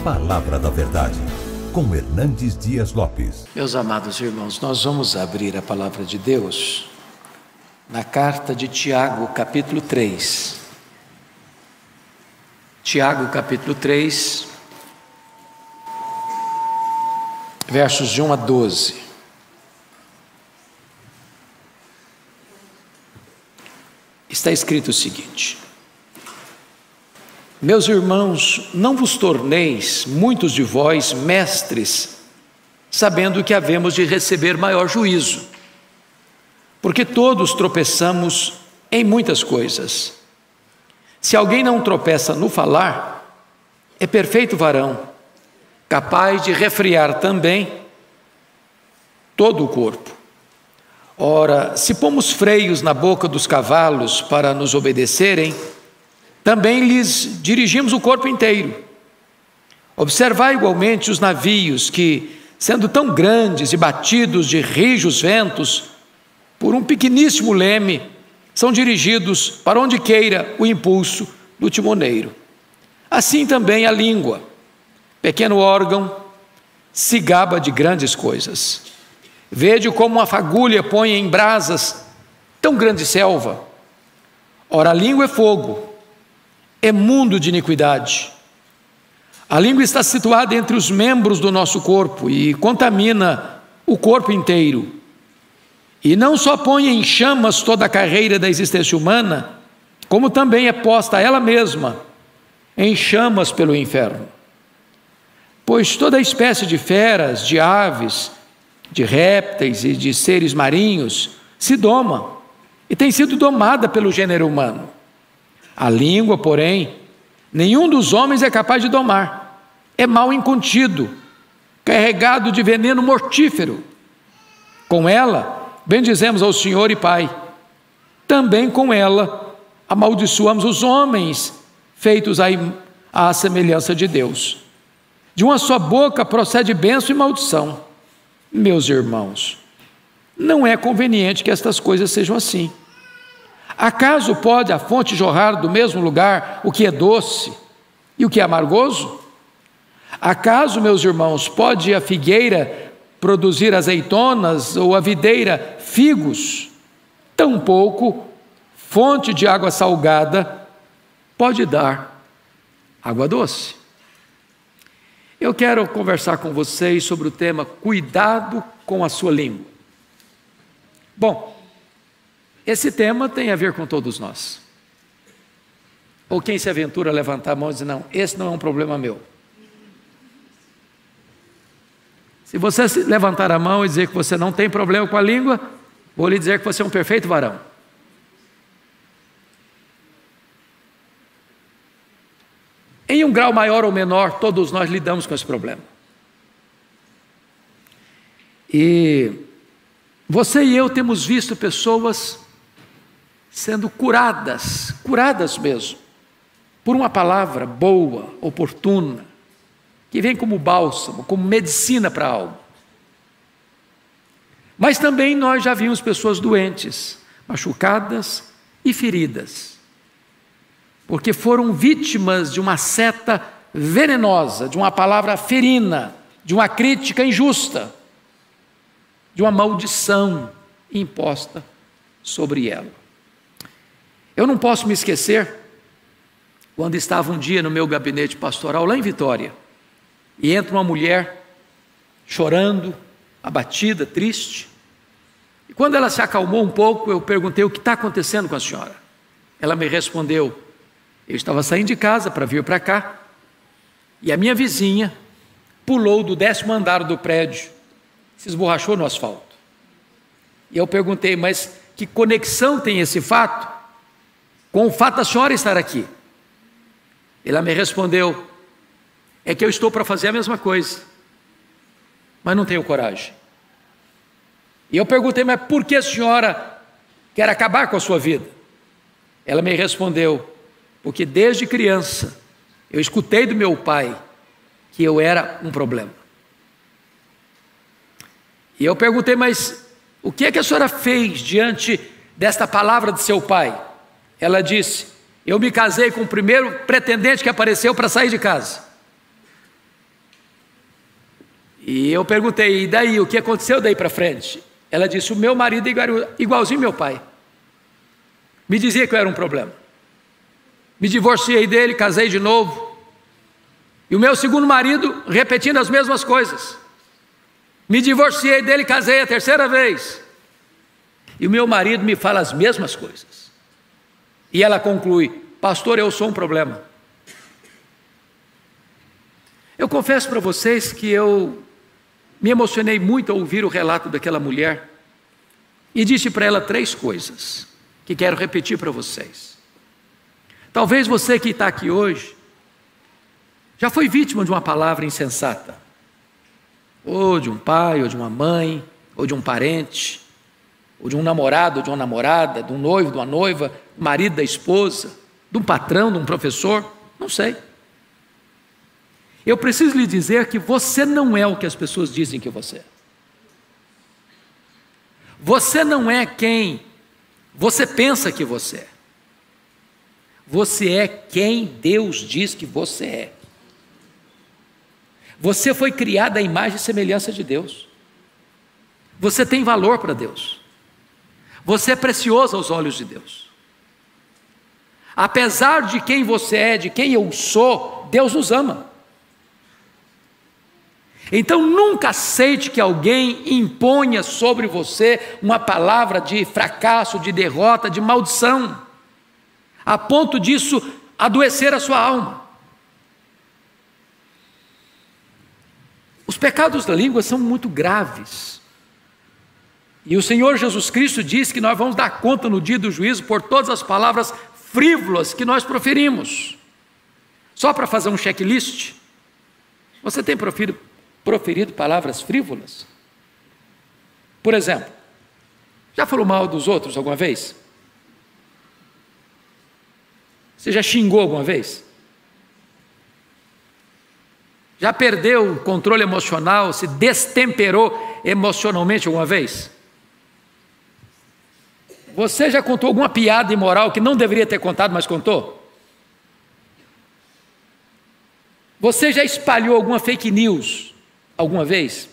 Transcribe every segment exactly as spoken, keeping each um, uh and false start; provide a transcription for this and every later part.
Palavra da Verdade, com Hernandes Dias Lopes. Meus amados irmãos, nós vamos abrir a Palavra de Deus na carta de Tiago, capítulo três. Tiago, capítulo três, versos de um a doze. Está escrito o seguinte: meus irmãos, não vos torneis, muitos de vós, mestres, sabendo que havemos de receber maior juízo, porque todos tropeçamos em muitas coisas. Se alguém não tropeça no falar, é perfeito varão, capaz de refrear também todo o corpo. Ora, se pomos freios na boca dos cavalos para nos obedecerem, também lhes dirigimos o corpo inteiro. Observai igualmente os navios que, sendo tão grandes e batidos de rijos ventos, por um pequeníssimo leme, são dirigidos para onde queira o impulso do timoneiro. Assim também a língua, pequeno órgão, se gaba de grandes coisas. Vede como uma fagulha põe em brasas tão grande selva. Ora, a língua é fogo, é mundo de iniquidade. A língua está situada entre os membros do nosso corpo e contamina o corpo inteiro. E não só põe em chamas toda a carreira da existência humana, como também é posta ela mesma em chamas pelo inferno. Pois toda espécie de feras, de aves, de répteis e de seres marinhos se doma e tem sido domada pelo gênero humano. A língua, porém, nenhum dos homens é capaz de domar. É mal incontido, carregado de veneno mortífero. Com ela, bendizemos ao Senhor e Pai. Também com ela, amaldiçoamos os homens, feitos à semelhança de Deus. De uma só boca procede bênção e maldição. Meus irmãos, não é conveniente que estas coisas sejam assim. Acaso pode a fonte jorrar do mesmo lugar o que é doce e o que é amargoso? Acaso, meus irmãos, pode a figueira produzir azeitonas ou a videira figos? Tampouco fonte de água salgada pode dar água doce. Eu quero conversar com vocês sobre o tema cuidado com a sua língua. Bom, esse tema tem a ver com todos nós. Ou quem se aventura a levantar a mão e dizer, não, esse não é um problema meu. Se você levantar a mão e dizer que você não tem problema com a língua, vou lhe dizer que você é um perfeito varão. Em um grau maior ou menor, todos nós lidamos com esse problema. E você e eu temos visto pessoas sendo curadas, curadas mesmo, por uma palavra boa, oportuna, que vem como bálsamo, como medicina para a alma. Mas também nós já vimos pessoas doentes, machucadas e feridas, porque foram vítimas de uma seta venenosa, de uma palavra ferina, de uma crítica injusta, de uma maldição imposta sobre ela. Eu não posso me esquecer, quando estava um dia no meu gabinete pastoral, lá em Vitória, e entra uma mulher chorando, abatida, triste, e quando ela se acalmou um pouco, eu perguntei, o que está acontecendo com a senhora? Ela me respondeu, eu estava saindo de casa para vir para cá, e a minha vizinha pulou do décimo andar do prédio, se esborrachou no asfalto. E eu perguntei, mas que conexão tem esse fato com o fato da senhora estar aqui? Ela me respondeu, é que eu estou para fazer a mesma coisa, mas não tenho coragem. E eu perguntei, mas por que a senhora quer acabar com a sua vida? Ela me respondeu, porque desde criança eu escutei do meu pai que eu era um problema. E eu perguntei, mas o que é que a senhora fez diante desta palavra de seu pai? Ela disse, eu me casei com o primeiro pretendente que apareceu para sair de casa. E eu perguntei, e daí, o que aconteceu daí para frente? Ela disse, o meu marido é igualzinho meu pai. Me dizia que eu era um problema. Me divorciei dele, casei de novo. E o meu segundo marido repetindo as mesmas coisas. Me divorciei dele, casei a terceira vez. E o meu marido me fala as mesmas coisas. E ela conclui, pastor, eu sou um problema. Eu confesso para vocês que eu me emocionei muito ao ouvir o relato daquela mulher e disse para ela três coisas que quero repetir para vocês. Talvez você que está aqui hoje já foi vítima de uma palavra insensata, ou de um pai, ou de uma mãe, ou de um parente, ou de um namorado, ou de uma namorada, de um noivo, de uma noiva, do marido da esposa, de um patrão, de um professor, não sei. Eu preciso lhe dizer que você não é o que as pessoas dizem que você é. Você não é quem você pensa que você é. Você é quem Deus diz que você é. Você foi criado à imagem e semelhança de Deus. Você tem valor para Deus. Você é precioso aos olhos de Deus. Apesar de quem você é, de quem eu sou, Deus nos ama. Então nunca aceite que alguém imponha sobre você uma palavra de fracasso, de derrota, de maldição, a ponto disso adoecer a sua alma. Os pecados da língua são muito graves. E o Senhor Jesus Cristo diz que nós vamos dar conta no dia do juízo por todas as palavras frívolas que nós proferimos. Só para fazer um checklist, você tem proferido, proferido palavras frívolas? Por exemplo, já falou mal dos outros alguma vez? Você já xingou alguma vez? Já perdeu o controle emocional, se destemperou emocionalmente alguma vez? Você já contou alguma piada imoral que não deveria ter contado, mas contou? Você já espalhou alguma fake news alguma vez?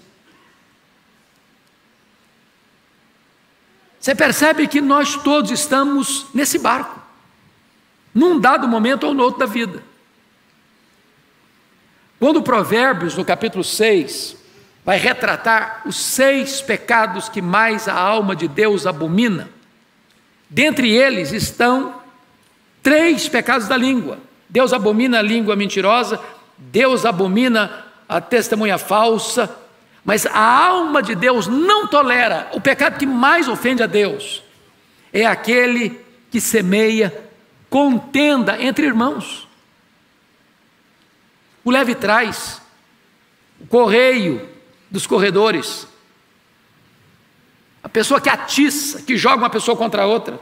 Você percebe que nós todos estamos nesse barco, num dado momento ou no outro da vida. Quando Provérbios, no capítulo seis, vai retratar os seis pecados que mais a alma de Deus abomina, dentre eles estão três pecados da língua. Deus abomina a língua mentirosa, Deus abomina a testemunha falsa, mas a alma de Deus não tolera o pecado que mais ofende a Deus. É aquele que semeia contenda entre irmãos. O leve trás, o correio dos corredores, a pessoa que atiça, que joga uma pessoa contra a outra.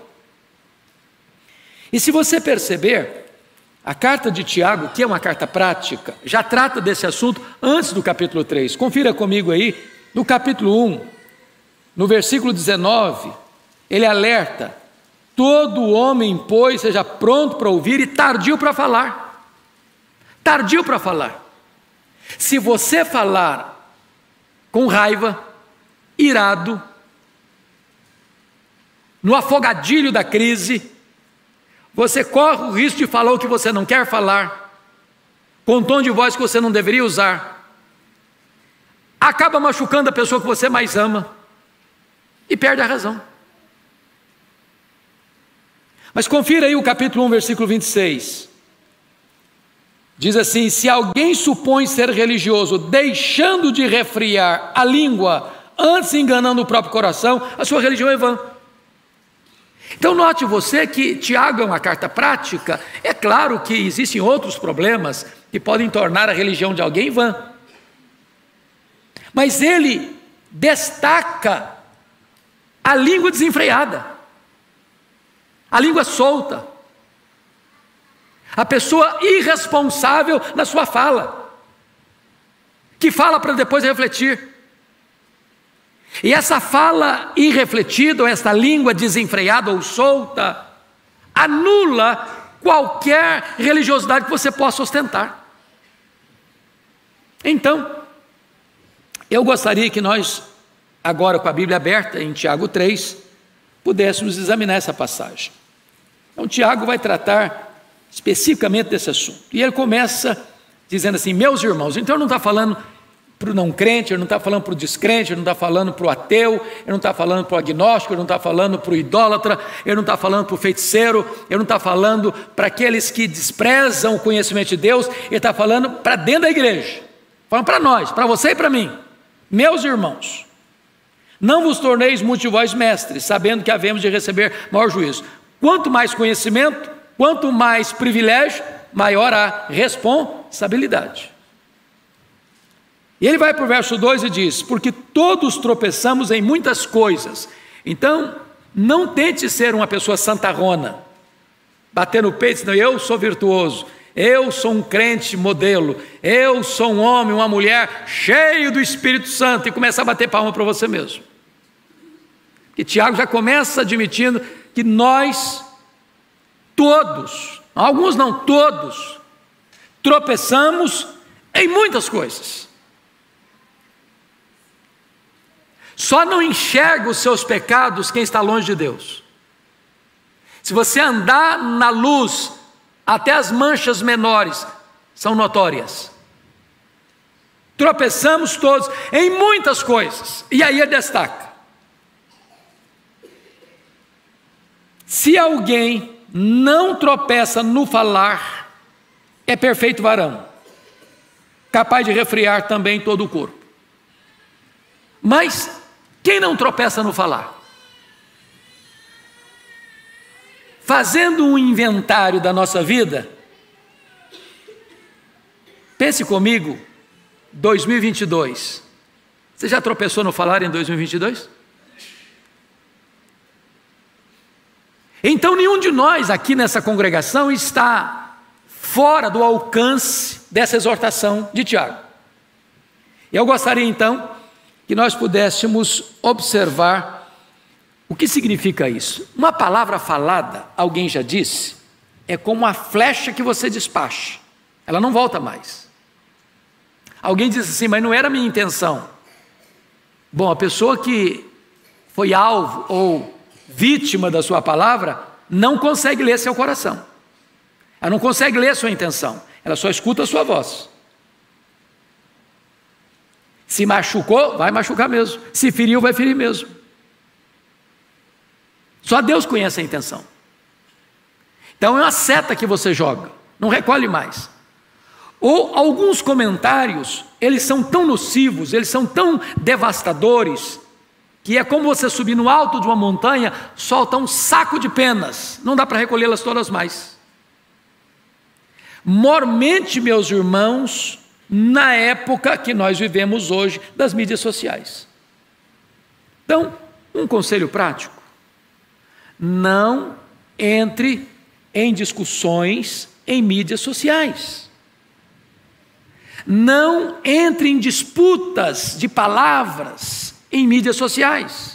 E se você perceber, a carta de Tiago, que é uma carta prática, já trata desse assunto antes do capítulo três. Confira comigo aí, no capítulo um, no versículo dezenove, ele alerta: todo homem, pois, seja pronto para ouvir e tardio para falar. Tardio para falar. Se você falar com raiva, irado, no afogadilho da crise, você corre o risco de falar o que você não quer falar, com um tom de voz que você não deveria usar, acaba machucando a pessoa que você mais ama e perde a razão. Mas confira aí o capítulo um, versículo vinte e seis. Diz assim: se alguém supõe ser religioso, deixando de refriar a língua, antes enganando o próprio coração, a sua religião é vã. Então note você que Tiago é uma carta prática. É claro que existem outros problemas que podem tornar a religião de alguém vã, mas ele destaca a língua desenfreada, a língua solta, a pessoa irresponsável na sua fala, que fala para depois refletir. E essa fala irrefletida, ou essa língua desenfreada ou solta, anula qualquer religiosidade que você possa ostentar. Então, Eu gostaria que nós, agora com a Bíblia aberta em Tiago três, pudéssemos examinar essa passagem. Então Tiago vai tratar especificamente desse assunto, e ele começa dizendo assim: meus irmãos. Então ele não está falando para o não crente, ele não está falando para o descrente, ele não está falando para o ateu, ele não está falando para o agnóstico, ele não está falando para o idólatra, ele não está falando para o feiticeiro, ele não está falando para aqueles que desprezam o conhecimento de Deus, ele está falando para dentro da igreja, falando para nós, para você e para mim. Meus irmãos, não vos torneis muitos de vós mestres, sabendo que havemos de receber maior juízo. Quanto mais conhecimento, quanto mais privilégio, maior a responsabilidade. E ele vai para o verso dois e diz: porque todos tropeçamos em muitas coisas. Então, não tente ser uma pessoa santarrona, bater no peito e dizer: eu sou virtuoso, eu sou um crente modelo, eu sou um homem, uma mulher cheio do Espírito Santo, e começar a bater palma para você mesmo. E Tiago já começa admitindo que nós, todos, alguns não, todos, tropeçamos em muitas coisas. Só não enxerga os seus pecados quem está longe de Deus. Se você andar na luz, até as manchas menores são notórias. Tropeçamos todos em muitas coisas. E aí ele destaca: se alguém não tropeça no falar, é perfeito varão, capaz de refrear também todo o corpo. Mas quem não tropeça no falar? Fazendo um inventário da nossa vida, pense comigo, dois mil e vinte e dois. Você já tropeçou no falar em dois mil e vinte e dois? Então nenhum de nós aqui nessa congregação está fora do alcance dessa exortação de Tiago. Eu gostaria então que nós pudéssemos observar o que significa isso. Uma palavra falada, alguém já disse, é como uma flecha que você despacha, ela não volta mais. Alguém disse assim: mas não era a minha intenção. Bom, a pessoa que foi alvo ou vítima da sua palavra não consegue ler seu coração, ela não consegue ler sua intenção, ela só escuta a sua voz. Se machucou, vai machucar mesmo. Se feriu, vai ferir mesmo. Só Deus conhece a intenção. Então é uma seta que você joga, não recolhe mais. Ou alguns comentários, eles são tão nocivos, eles são tão devastadores, que é como você subir no alto de uma montanha, solta um saco de penas, não dá para recolhê-las todas mais. Mormente, meus irmãos, na época que nós vivemos hoje das mídias sociais. Então, um conselho prático: não entre em discussões em mídias sociais. Não entre em disputas de palavras em mídias sociais.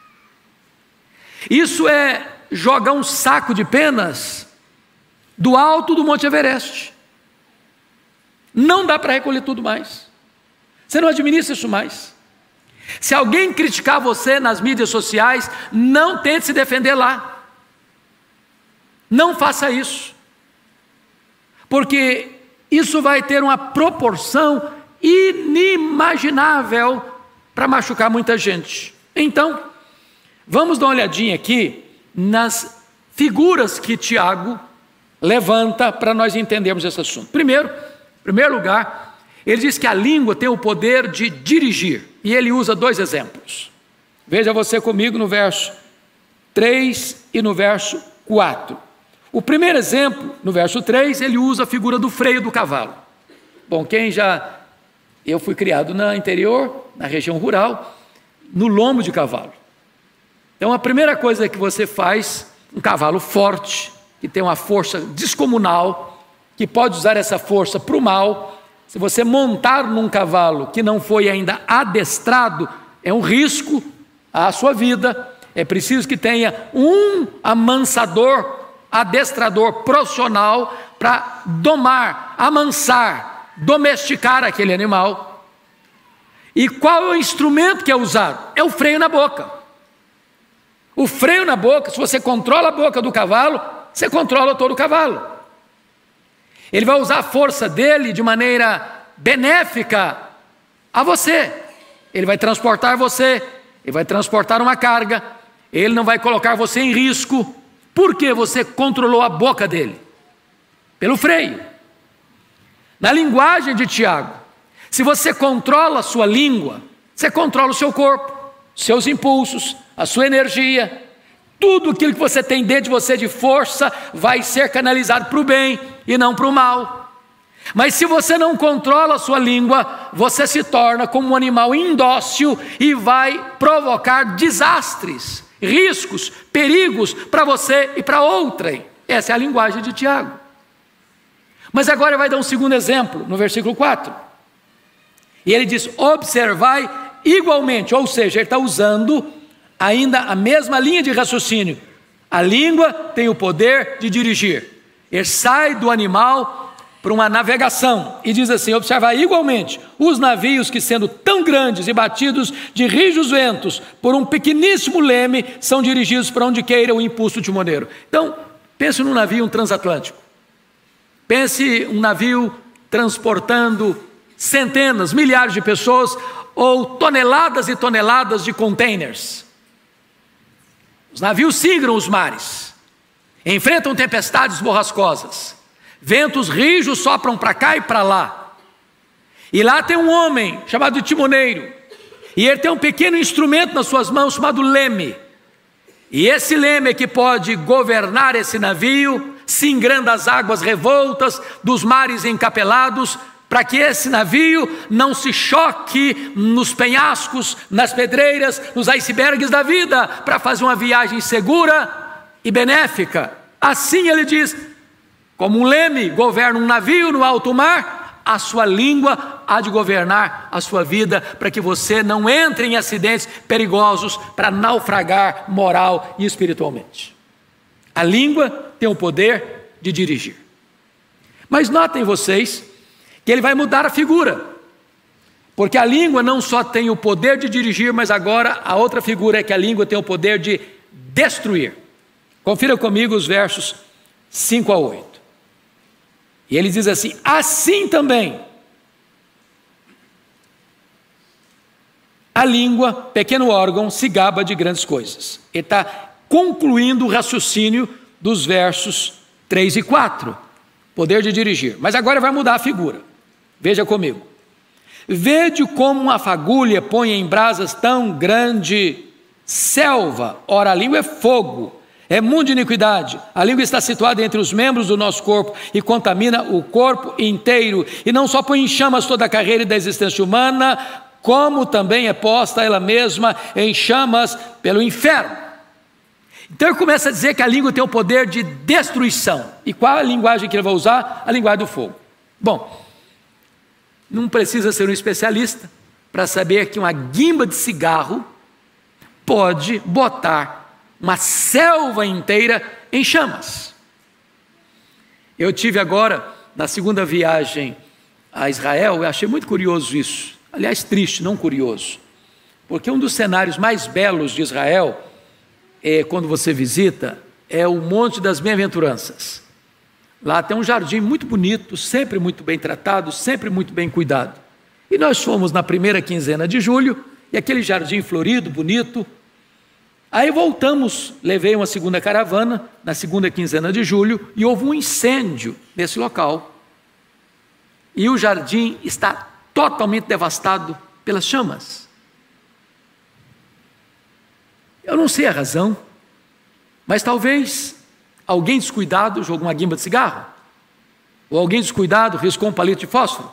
Isso é jogar um saco de penas do alto do Monte Everest. Não dá para recolher tudo mais. Você não administra isso mais. Se alguém criticar você nas mídias sociais, não tente se defender lá. Não faça isso. Porque isso vai ter uma proporção inimaginável para machucar muita gente. Então, vamos dar uma olhadinha aqui nas figuras que Tiago levanta para nós entendermos esse assunto. Primeiro, em primeiro lugar, ele diz que a língua tem o poder de dirigir, e ele usa dois exemplos. Veja você comigo no verso três e no verso quatro. O primeiro exemplo, no verso três, ele usa a figura do freio do cavalo. Bom, quem já... Eu fui criado no interior, na região rural, no lombo de cavalo. Então a primeira coisa que você faz, um cavalo forte, que tem uma força descomunal, que pode usar essa força para o mal, se você montar num cavalo que não foi ainda adestrado, é um risco à sua vida. É preciso que tenha um amansador, adestrador profissional para domar, amansar, domesticar aquele animal. E qual é o instrumento que é usado? É o freio na boca. O freio na boca, se você controla a boca do cavalo, você controla todo o cavalo. Ele vai usar a força dele de maneira benéfica a você. Ele vai transportar você, ele vai transportar uma carga, ele não vai colocar você em risco, porque você controlou a boca dele, pelo freio. Na linguagem de Tiago, se você controla a sua língua, você controla o seu corpo, seus impulsos, a sua energia, tudo aquilo que você tem dentro de você de força vai ser canalizado para o bem e não para o mal. Mas se você não controla a sua língua, você se torna como um animal indócil e vai provocar desastres, riscos, perigos para você e para outrem. Essa é a linguagem de Tiago. Mas agora ele vai dar um segundo exemplo, no versículo quatro. E ele diz, observai igualmente, ou seja, ele está usando ainda a mesma linha de raciocínio. A língua tem o poder de dirigir. Ele sai do animal para uma navegação e diz assim, observai igualmente os navios que, sendo tão grandes e batidos de rijos ventos por um pequeníssimo leme, são dirigidos para onde queira o impulso do timoneiro. Então, pense num navio um transatlântico. Pense um navio transportando centenas, milhares de pessoas ou toneladas e toneladas de containers. Os navios singram os mares, enfrentam tempestades borrascosas, ventos rijos sopram para cá e para lá. E lá tem um homem chamado de timoneiro, e ele tem um pequeno instrumento nas suas mãos chamado leme. E esse leme é que pode governar esse navio, singrando as águas revoltas dos mares encapelados, para que esse navio não se choque nos penhascos, nas pedreiras, nos icebergs da vida, para fazer uma viagem segura e benéfica. Assim ele diz, como um leme governa um navio no alto mar, a sua língua há de governar a sua vida, para que você não entre em acidentes perigosos, para naufragar moral e espiritualmente. A língua tem o poder de dirigir. Mas notem vocês que ele vai mudar a figura, porque a língua não só tem o poder de dirigir, mas agora a outra figura é que a língua tem o poder de destruir. Confira comigo os versos cinco a oito. E ele diz assim, assim também a língua, pequeno órgão, se gaba de grandes coisas. Ele está concluindo o raciocínio dos versos três e quatro, poder de dirigir. Mas agora vai mudar a figura. Veja comigo. Vede como uma fagulha põe em brasas tão grande selva. Ora, a língua é fogo, é mundo de iniquidade. A língua está situada entre os membros do nosso corpo e contamina o corpo inteiro. E não só põe em chamas toda a carreira da existência humana, como também é posta ela mesma em chamas pelo inferno. Então ele começa a dizer que a língua tem o poder de destruição. E qual a linguagem que ele vai usar? A linguagem do fogo. Bom, não precisa ser um especialista para saber que uma guimba de cigarro pode botar uma selva inteira em chamas. Eu tive agora, na segunda viagem a Israel, eu achei muito curioso isso. Aliás, triste, não curioso. Porque um dos cenários mais belos de Israel, é, quando você visita, é o Monte das Bem-aventuranças. Lá tem um jardim muito bonito, sempre muito bem tratado, sempre muito bem cuidado. E nós fomos na primeira quinzena de julho, e aquele jardim florido, bonito. Aí voltamos, levei uma segunda caravana, na segunda quinzena de julho, e houve um incêndio nesse local. E o jardim está totalmente devastado pelas chamas. Eu não sei a razão, mas talvez alguém descuidado jogou uma guimba de cigarro, ou alguém descuidado riscou um palito de fósforo.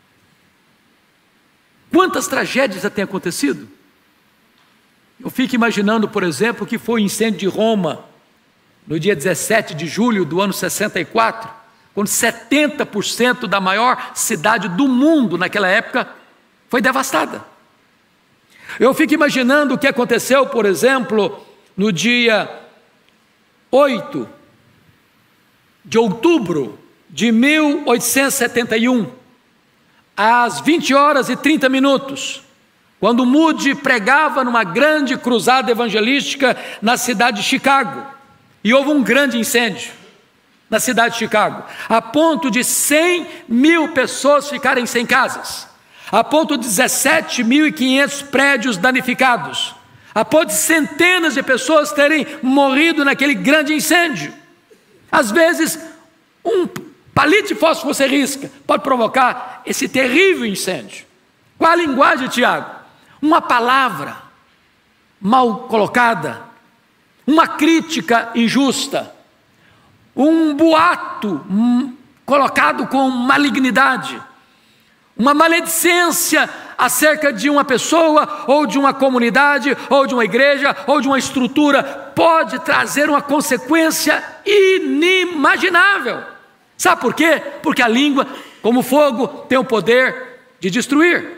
Quantas tragédias já têm acontecido? Eu fico imaginando, por exemplo, que foi o incêndio de Roma, no dia dezessete de julho do ano sessenta e quatro, quando setenta por cento da maior cidade do mundo naquela época foi devastada. Eu fico imaginando o que aconteceu, por exemplo, no dia oito de outubro de mil oitocentos e setenta e um, às vinte horas e trinta minutos, quando Moody pregava numa grande cruzada evangelística na cidade de Chicago, e houve um grande incêndio na cidade de Chicago, a ponto de cem mil pessoas ficarem sem casas, a ponto de dezessete mil e quinhentos prédios danificados, a ponto de centenas de pessoas terem morrido naquele grande incêndio. Às vezes, um palito de fósforo que você risca pode provocar esse terrível incêndio. Qual a linguagem de Tiago? Uma palavra mal colocada, uma crítica injusta, um boato hum, colocado com malignidade, uma maledicência acerca de uma pessoa, ou de uma comunidade, ou de uma igreja, ou de uma estrutura, pode trazer uma consequência inimaginável. Sabe por quê? Porque a língua, como fogo, tem o poder de destruir.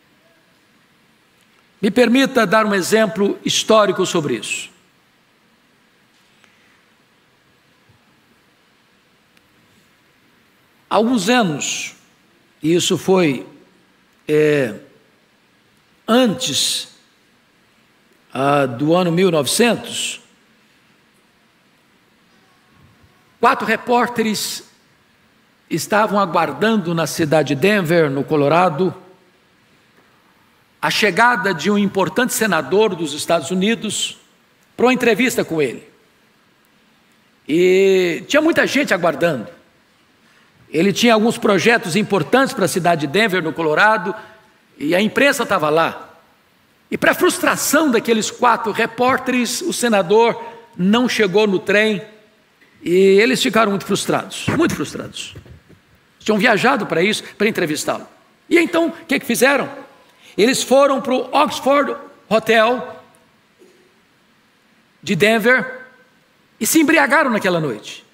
Me permita dar um exemplo histórico sobre isso. Há alguns anos, e isso foi é, antes ah, do ano mil e novecentos, quatro repórteres estavam aguardando na cidade de Denver, no Colorado, a chegada de um importante senador dos Estados Unidos para uma entrevista com ele. E tinha muita gente aguardando. Ele tinha alguns projetos importantes para a cidade de Denver, no Colorado, e a imprensa estava lá. E para a frustração daqueles quatro repórteres, o senador não chegou no trem, e eles ficaram muito frustrados, muito frustrados. Tinham viajado para isso, para entrevistá-lo. E então, o que que fizeram? Eles foram para o Oxford Hotel de Denver e se embriagaram naquela noite.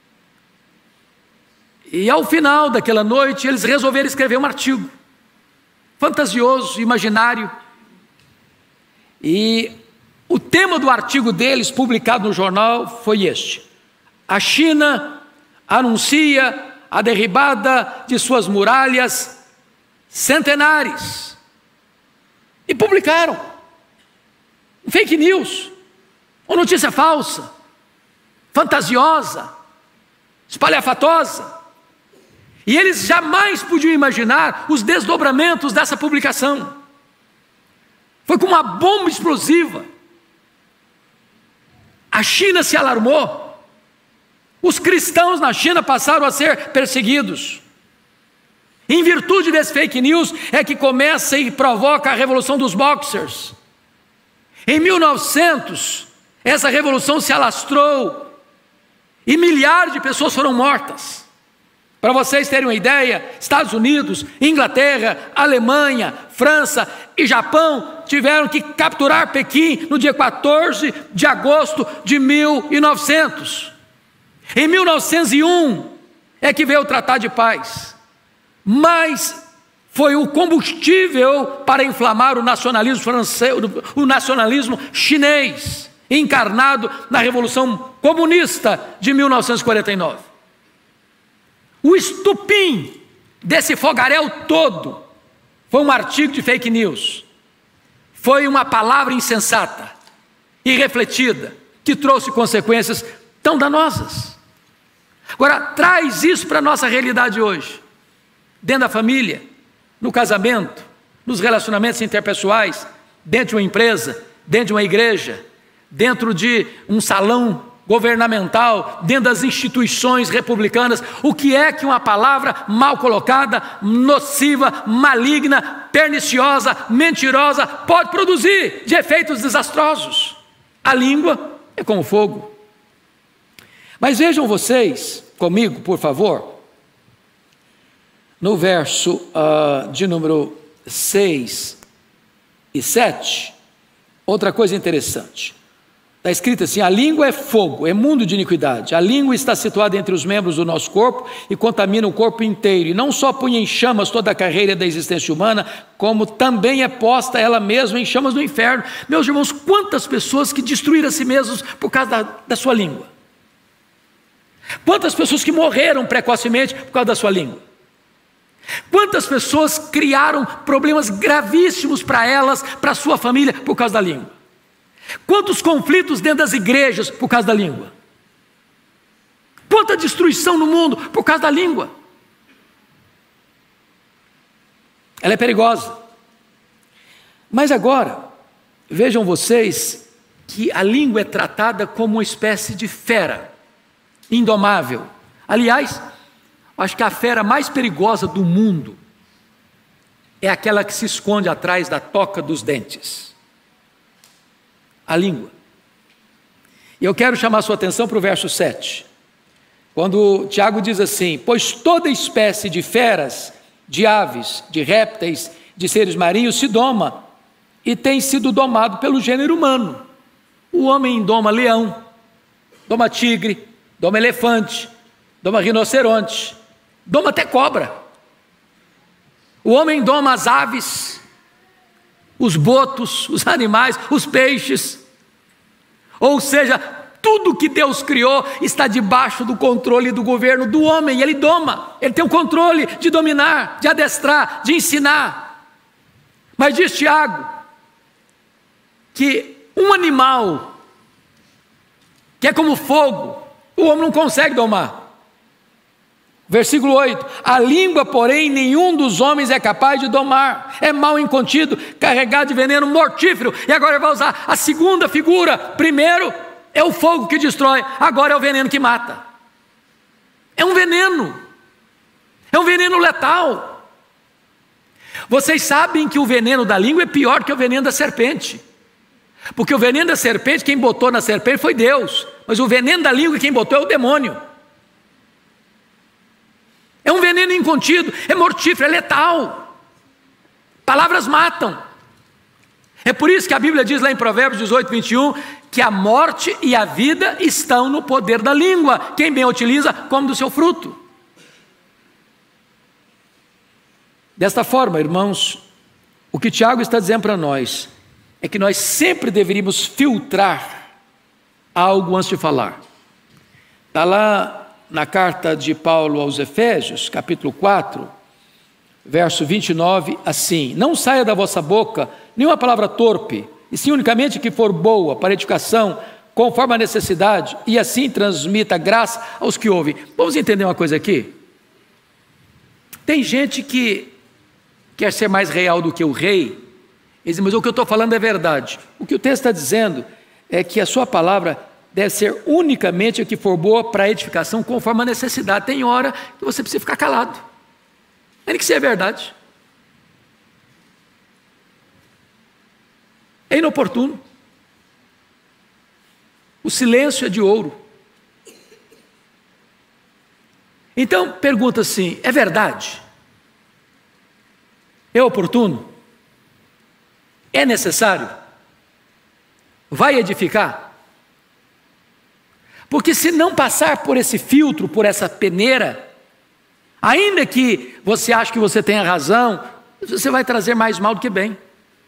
E ao final daquela noite, eles resolveram escrever um artigo fantasioso, imaginário. E o tema do artigo deles, publicado no jornal, foi este: a China anuncia a derribada de suas muralhas centenares. E publicaram fake news, uma notícia falsa, fantasiosa, espalhafatosa. E eles jamais podiam imaginar os desdobramentos dessa publicação. Foi como uma bomba explosiva. A China se alarmou. Os cristãos na China passaram a ser perseguidos. Em virtude desse fake news é que começa e provoca a revolução dos boxers. Em mil e novecentos, essa revolução se alastrou e milhares de pessoas foram mortas. Para vocês terem uma ideia, Estados Unidos, Inglaterra, Alemanha, França e Japão tiveram que capturar Pequim no dia quatorze de agosto de mil e novecentos. Em mil novecentos e um é que veio o Tratado de Paz, mas foi o combustível para inflamar o nacionalismo francês, o nacionalismo chinês, encarnado na Revolução Comunista de mil novecentos e quarenta e nove. O estupim desse fogaréu todo foi um artigo de fake news, foi uma palavra insensata, irrefletida, que trouxe consequências tão danosas. Agora, traz isso para a nossa realidade hoje, dentro da família, no casamento, nos relacionamentos interpessoais, dentro de uma empresa, dentro de uma igreja, dentro de um salão governamental, dentro das instituições republicanas. O que é que uma palavra mal colocada, nociva, maligna, perniciosa, mentirosa pode produzir de efeitos desastrosos? A língua é como fogo. Mas vejam vocês comigo, por favor, no verso uh, de número seis e sete, outra coisa interessante. Está escrito assim: a língua é fogo, é mundo de iniquidade. A língua está situada entre os membros do nosso corpo e contamina o corpo inteiro. E não só põe em chamas toda a carreira da existência humana, como também é posta ela mesma em chamas do inferno. Meus irmãos, quantas pessoas que destruíram a si mesmos por causa da, da sua língua? Quantas pessoas que morreram precocemente por causa da sua língua? Quantas pessoas criaram problemas gravíssimos para elas, para a sua família, por causa da língua? Quantos conflitos dentro das igrejas por causa da língua? Quanta destruição no mundo por causa da língua? Ela é perigosa. Mas agora, vejam vocês que a língua é tratada como uma espécie de fera, indomável. Aliás, acho que a fera mais perigosa do mundo é aquela que se esconde atrás da toca dos dentes. A língua. E eu quero chamar a sua atenção para o verso sete. Quando Tiago diz assim: pois toda espécie de feras, de aves, de répteis, de seres marinhos se doma e tem sido domado pelo gênero humano. O homem doma leão, doma tigre, doma elefante, doma rinoceronte, doma até cobra. O homem doma as aves, os botos, os animais, os peixes. Ou seja, tudo que Deus criou está debaixo do controle do governo do homem. Ele doma, ele tem o controle de dominar, de adestrar, de ensinar. Mas diz Tiago que um animal que é como fogo, o homem não consegue domar. Versículo oito: a língua, porém, nenhum dos homens é capaz de domar, é mal incontido, carregado de veneno mortífero. E agora ele vai usar a segunda figura. Primeiro é o fogo que destrói, agora é o veneno que mata. É um veneno, é um veneno letal. Vocês sabem que o veneno da língua é pior que o veneno da serpente, porque o veneno da serpente, quem botou na serpente foi Deus, mas o veneno da língua quem botou é o demônio. É um veneno incontido, é mortífero, é letal. Palavras matam. É por isso que a Bíblia diz lá em Provérbios dezoito, vinte e um, que a morte e a vida estão no poder da língua. Quem bem a utiliza, come do seu fruto. Desta forma, irmãos, o que Tiago está dizendo para nós é que nós sempre deveríamos filtrar algo antes de falar. Está lá na carta de Paulo aos Efésios, capítulo quatro, verso vinte e nove, assim: não saia da vossa boca nenhuma palavra torpe, e sim unicamente que for boa para edificação, conforme a necessidade, e assim transmita graça aos que ouvem. Vamos entender uma coisa aqui? Tem gente que quer ser mais real do que o rei, e diz: mas o que eu estou falando é verdade. O que o texto está dizendo é que a sua palavra deve ser unicamente a que for boa para a edificação, conforme a necessidade. Tem hora que você precisa ficar calado, ainda que seja verdade. É inoportuno. O silêncio é de ouro. Então, pergunta assim: é verdade? É oportuno? É necessário? Vai edificar? Porque se não passar por esse filtro, por essa peneira, ainda que você ache que você tenha razão, você vai trazer mais mal do que bem.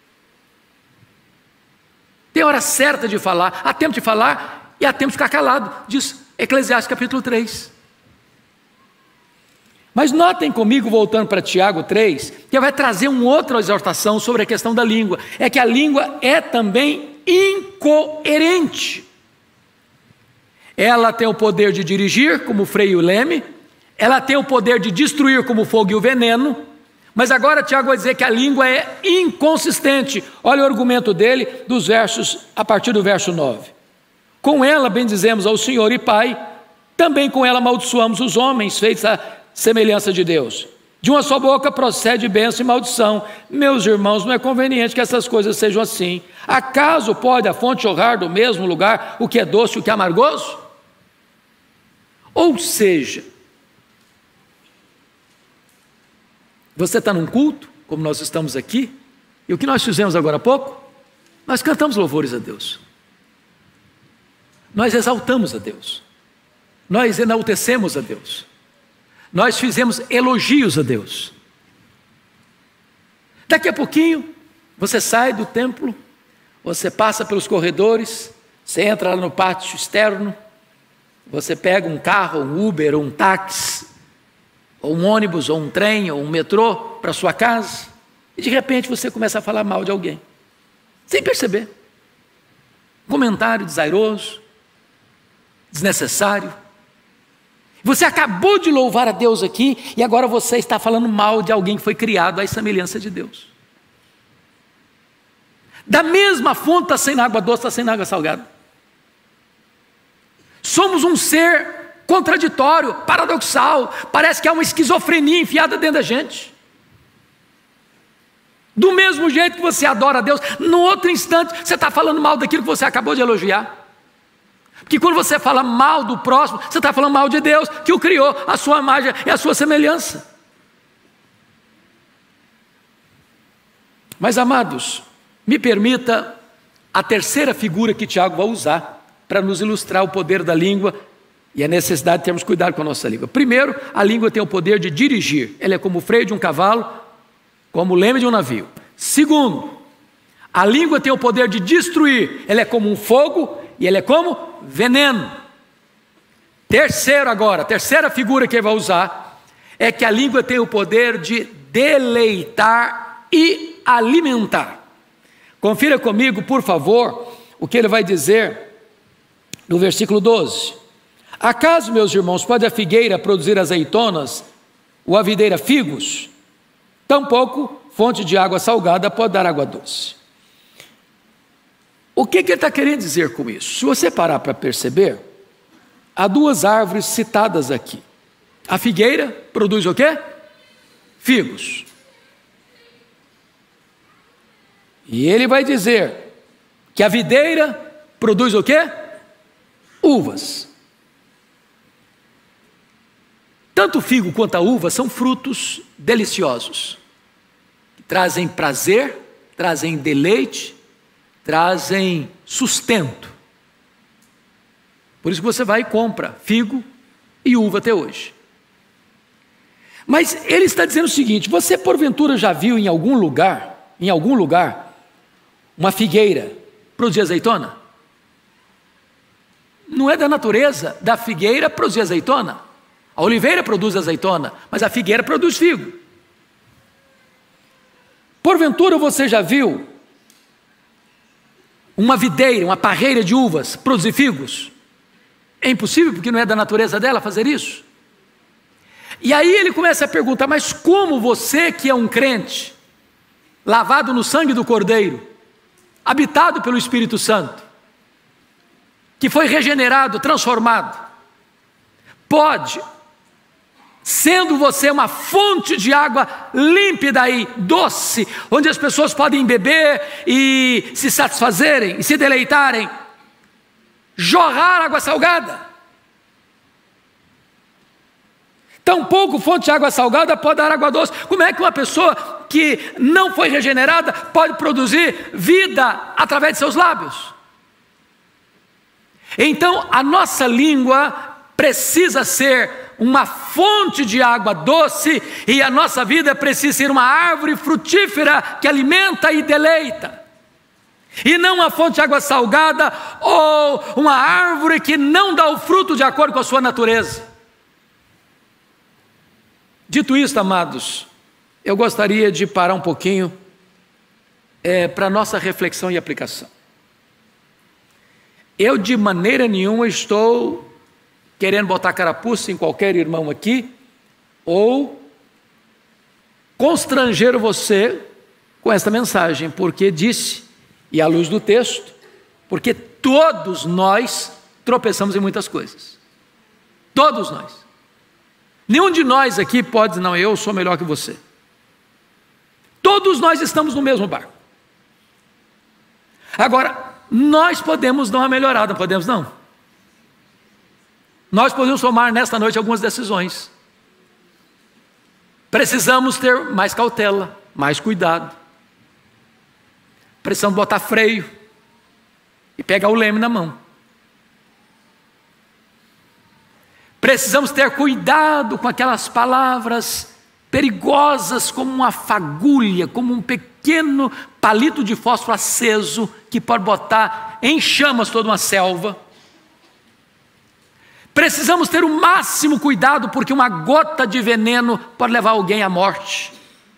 Tem hora certa de falar, há tempo de falar e há tempo de ficar calado, diz Eclesiastes capítulo três. Mas notem comigo, voltando para Tiago três, que vai trazer uma outra exortação sobre a questão da língua. É que a língua é também incoerente. Ela tem o poder de dirigir, como o freio e o leme. Ela tem o poder de destruir, como o fogo e o veneno. Mas agora Tiago vai dizer que a língua é inconsistente. Olha o argumento dele, dos versos, a partir do verso nove. Com ela bendizemos ao Senhor e Pai, também com ela amaldiçoamos os homens, feitos à semelhança de Deus. De uma só boca procede bênção e maldição. Meus irmãos, não é conveniente que essas coisas sejam assim. Acaso pode a fonte jorrar do mesmo lugar o que é doce e o que é amargoso? Ou seja, você está num culto, como nós estamos aqui, e o que nós fizemos agora há pouco? Nós cantamos louvores a Deus, nós exaltamos a Deus, nós enaltecemos a Deus, nós fizemos elogios a Deus. Daqui a pouquinho, você sai do templo, você passa pelos corredores, você entra lá no pátio externo, você pega um carro, um Uber, um táxi, ou um ônibus, ou um trem, ou um metrô para sua casa, e de repente você começa a falar mal de alguém, sem perceber. Comentário desairoso, desnecessário. Você acabou de louvar a Deus aqui, e agora você está falando mal de alguém que foi criado à semelhança de Deus. Da mesma fonte está saindo água doce, está saindo água salgada. Somos um ser contraditório, paradoxal, parece que há uma esquizofrenia enfiada dentro da gente. Do mesmo jeito que você adora a Deus, no outro instante você está falando mal daquilo que você acabou de elogiar. Porque quando você fala mal do próximo, você está falando mal de Deus, que o criou, a sua imagem e a sua semelhança. Mas, amados, me permita a terceira figura que Tiago vai usar para nos ilustrar o poder da língua e a necessidade de termos cuidado com a nossa língua. Primeiro, a língua tem o poder de dirigir. Ela é como o freio de um cavalo, como o leme de um navio. Segundo, a língua tem o poder de destruir. Ela é como um fogo e ela é como veneno. Terceiro agora, a terceira figura que ele vai usar é que a língua tem o poder de deleitar e alimentar. Confira comigo, por favor, o que ele vai dizer no versículo doze. Acaso, meus irmãos, pode a figueira produzir azeitonas ou a videira figos? Tampouco fonte de água salgada pode dar água doce. O que, que ele está querendo dizer com isso? Se você parar para perceber, há duas árvores citadas aqui. A figueira produz o quê? Figos. E ele vai dizer que a videira produz o quê? Uvas. Tanto o figo quanto a uva são frutos deliciosos, que trazem prazer, trazem deleite, trazem sustento. Por isso que você vai e compra figo e uva até hoje. Mas ele está dizendo o seguinte: você porventura já viu em algum lugar, em algum lugar, uma figueira produzir azeitona? Não é da natureza da figueira produzir azeitona. A oliveira produz azeitona, mas a figueira produz figo. Porventura você já viu uma videira, uma parreira de uvas produzir figos? É impossível, porque não é da natureza dela fazer isso. E aí ele começa a perguntar: mas como você que é um crente, lavado no sangue do Cordeiro, habitado pelo Espírito Santo, que foi regenerado, transformado, pode, sendo você uma fonte de água límpida e doce, onde as pessoas podem beber e se satisfazerem e se deleitarem, jorrar água salgada? Tampouco fonte de água salgada pode dar água doce. Como é que uma pessoa que não foi regenerada pode produzir vida através de seus lábios? Então a nossa língua precisa ser uma fonte de água doce, e a nossa vida precisa ser uma árvore frutífera que alimenta e deleita, e não uma fonte de água salgada ou uma árvore que não dá o fruto de acordo com a sua natureza. Dito isto, amados, eu gostaria de parar um pouquinho é, para a nossa reflexão e aplicação. Eu de maneira nenhuma estou querendo botar carapuça em qualquer irmão aqui, ou constranger você com esta mensagem, porque disse, e à luz do texto, porque todos nós tropeçamos em muitas coisas. Todos nós. Nenhum de nós aqui pode dizer: não, eu sou melhor que você. Todos nós estamos no mesmo barco. Agora, nós podemos dar uma melhorada, não podemos não? Nós podemos tomar nesta noite algumas decisões. Precisamos ter mais cautela, mais cuidado. Precisamos botar freio e pegar o leme na mão. Precisamos ter cuidado com aquelas palavras perigosas, como uma fagulha, como um pequeno palito de fósforo aceso que pode botar em chamas toda uma selva. Precisamos ter o máximo cuidado, porque uma gota de veneno pode levar alguém à morte.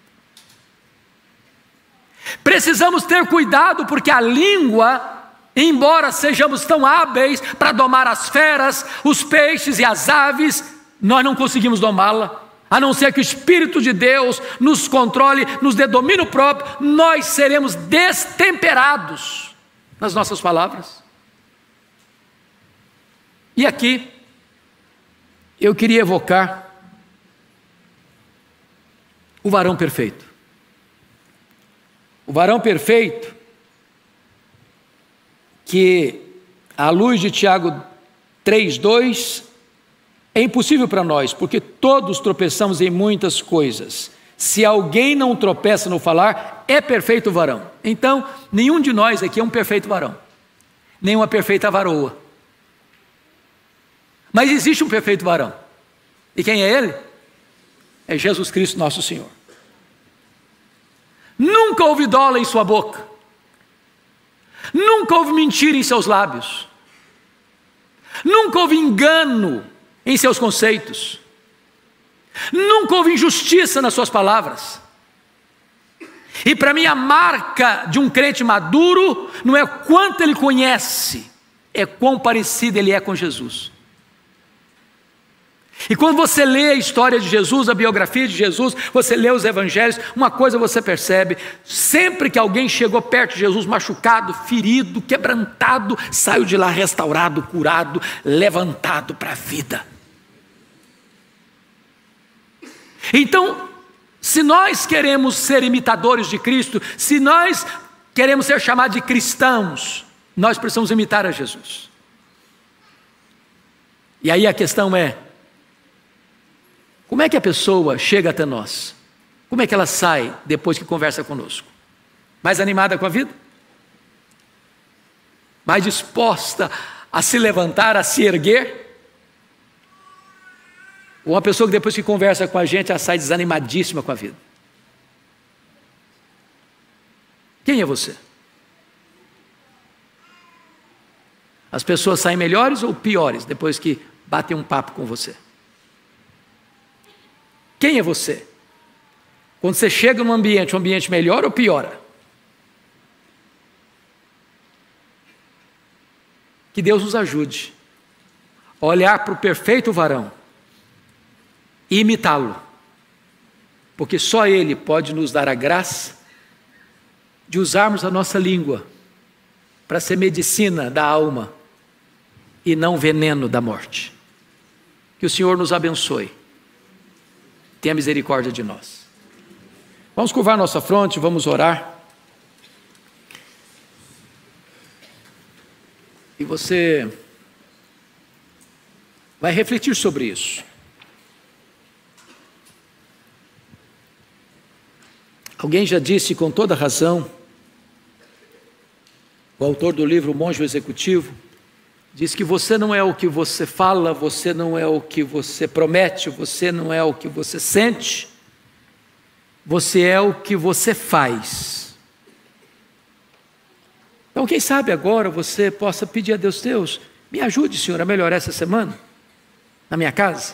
Precisamos ter cuidado, porque a língua, embora sejamos tão hábeis para domar as feras, os peixes e as aves, nós não conseguimos domá-la, a não ser que o Espírito de Deus nos controle, nos dê domínio próprio. Nós seremos destemperados nas nossas palavras. E aqui, eu queria evocar o varão perfeito. O varão perfeito, que à luz de Tiago três, dois, é impossível para nós, porque todos tropeçamos em muitas coisas. Se alguém não tropeça no falar, é perfeito varão. Então, nenhum de nós aqui é um perfeito varão, nem uma perfeita varoa. Mas existe um perfeito varão. E quem é ele? É Jesus Cristo, nosso Senhor. Nunca houve dolo em sua boca, nunca houve mentira em seus lábios, nunca houve engano em seus conceitos, nunca houve injustiça nas suas palavras. E para mim a marca de um crente maduro não é quanto ele conhece, é quão parecido ele é com Jesus. E quando você lê a história de Jesus, a biografia de Jesus, você lê os evangelhos, uma coisa você percebe: sempre que alguém chegou perto de Jesus machucado, ferido, quebrantado, saiu de lá restaurado, curado, levantado para a vida. Então, se nós queremos ser imitadores de Cristo, se nós queremos ser chamados de cristãos, nós precisamos imitar a Jesus. E aí a questão é: como é que a pessoa chega até nós? Como é que ela sai depois que conversa conosco? Mais animada com a vida? Mais disposta a se levantar, a se erguer? Ou uma pessoa que depois que conversa com a gente, ela sai desanimadíssima com a vida? Quem é você? As pessoas saem melhores ou piores depois que batem um papo com você? Quem é você? Quando você chega num ambiente, um ambiente melhora ou piora? Que Deus nos ajude a olhar para o perfeito varão e imitá-lo, porque só Ele pode nos dar a graça de usarmos a nossa língua para ser medicina da alma e não veneno da morte. Que o Senhor nos abençoe. Tenha misericórdia de nós. Vamos curvar nossa fronte, vamos orar. E você vai refletir sobre isso. Alguém já disse com toda razão, o autor do livro O Monge Executivo, diz que você não é o que você fala, você não é o que você promete, você não é o que você sente, você é o que você faz. Então, quem sabe agora você possa pedir a Deus: Deus, me ajude, Senhor, a melhorar essa semana, na minha casa.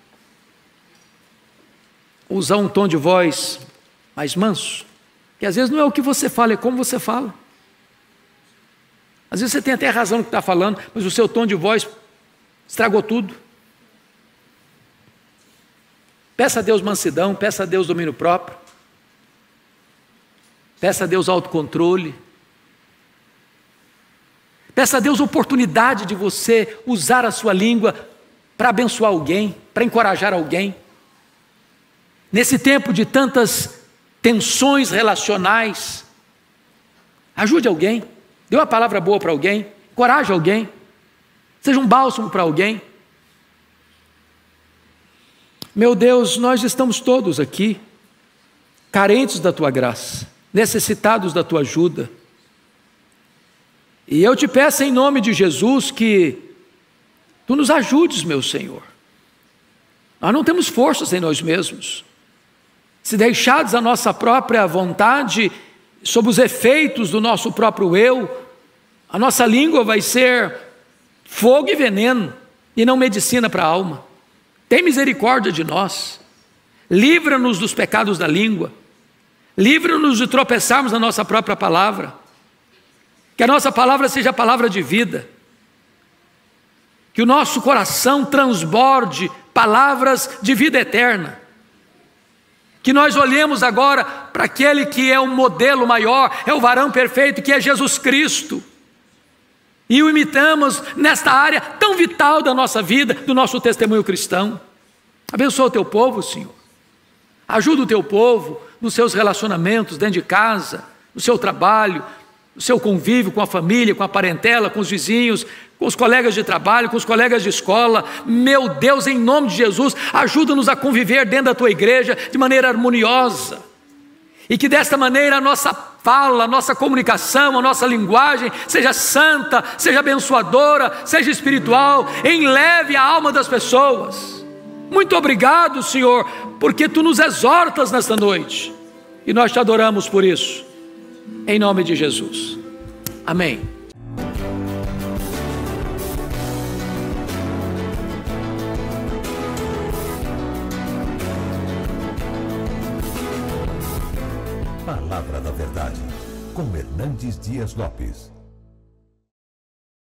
Usar um tom de voz mais manso, que às vezes não é o que você fala, é como você fala. Às vezes você tem até razão no que está falando, mas o seu tom de voz estragou tudo. Peça a Deus mansidão, peça a Deus domínio próprio, peça a Deus autocontrole, peça a Deus oportunidade de você usar a sua língua para abençoar alguém, para encorajar alguém. Nesse tempo de tantas tensões relacionais, ajude alguém. Dê uma palavra boa para alguém, encoraje alguém, seja um bálsamo para alguém. Meu Deus, nós estamos todos aqui, carentes da Tua graça, necessitados da Tua ajuda. E eu te peço em nome de Jesus que Tu nos ajudes, meu Senhor. Nós não temos forças em nós mesmos. Se deixados a nossa própria vontade, sob os efeitos do nosso próprio eu, a nossa língua vai ser fogo e veneno, e não medicina para a alma. Tem misericórdia de nós. Livra-nos dos pecados da língua. Livra-nos de tropeçarmos na nossa própria palavra. Que a nossa palavra seja a palavra de vida. Que o nosso coração transborde palavras de vida eterna. Que nós olhemos agora para aquele que é o modelo maior, é o varão perfeito, que é Jesus Cristo. E o imitamos nesta área tão vital da nossa vida, do nosso testemunho cristão. Abençoa o teu povo, Senhor. Ajuda o teu povo nos seus relacionamentos dentro de casa, no seu trabalho, no seu convívio com a família, com a parentela, com os vizinhos, com os colegas de trabalho, com os colegas de escola. Meu Deus, em nome de Jesus, ajuda-nos a conviver dentro da tua igreja de maneira harmoniosa. E que desta maneira a nossa fala, a nossa comunicação, a nossa linguagem seja santa, seja abençoadora, seja espiritual, enleve a alma das pessoas. Muito obrigado, Senhor, porque Tu nos exortas nesta noite. E nós Te adoramos por isso. Em nome de Jesus. Amém. Palavra da Verdade, com Hernandes Dias Lopes.